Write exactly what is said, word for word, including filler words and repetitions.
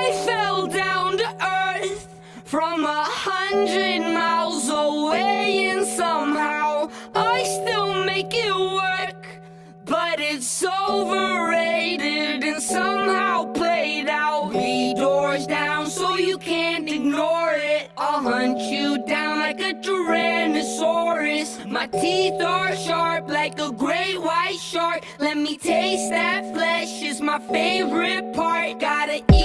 I fell down to earth from a hundred miles away, and somehow I still make it work. But it's overrated and somehow played out. Three doors down so you can't ignore it. I'll hunt you down like a Tyrannosaurus. My teeth are sharp like a great white shark. Let me taste that flesh, is my favorite part. Gotta eat